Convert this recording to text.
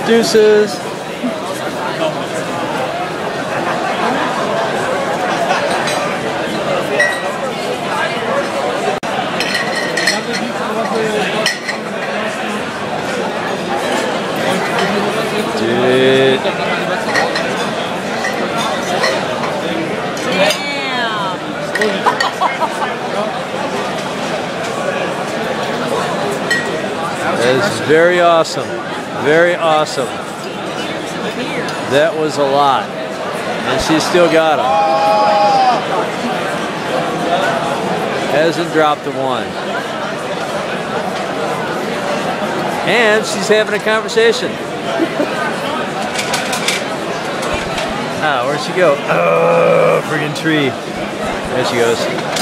Deuces. Dude. That is very awesome. Very awesome. That was a lot. And she still got them. Hasn't dropped the one. And she's having a conversation. Ah, where'd she go? Oh, friggin' tree. There she goes.